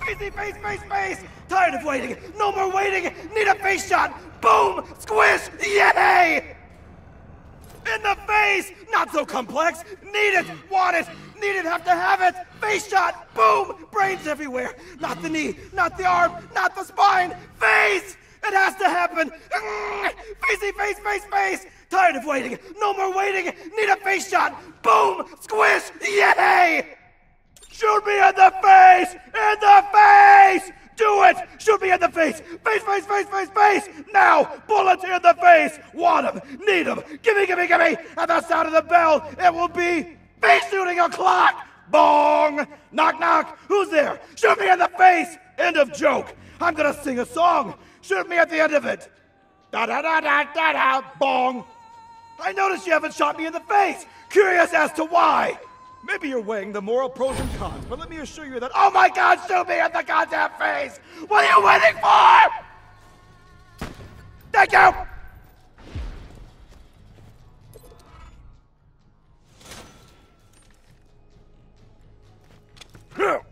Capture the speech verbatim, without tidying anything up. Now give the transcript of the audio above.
Facey face, face, face! Tired of waiting! No more waiting! Need a face shot! Boom! Squish! Yay! In the face! Not so complex! Need it! Want it! Need it! Have to have it! Face shot! Boom! Brains everywhere! Not the knee! Not the arm! Not the spine! Face! It has to happen! Facey face, face, face! Tired of waiting! No more waiting! Need a face shot! Boom! Squish! Yay! Shoot me in the face! In the face! Do it! Shoot me in the face! Face, face, face, face, face! Now! Bullets in the face! Want them! Need them! Gimme, gimme, gimme! At the sound of the bell, it will be face shooting o'clock! Bong! Knock, knock! Who's there? Shoot me in the face! End of joke! I'm gonna sing a song! Shoot me at the end of it! Da da da da da da! Bong! I noticed you haven't shot me in the face! Curious as to why! Maybe you're weighing the moral pros and cons, but let me assure you that— oh my God, shoot me in the goddamn face! What are you waiting for? Thank you!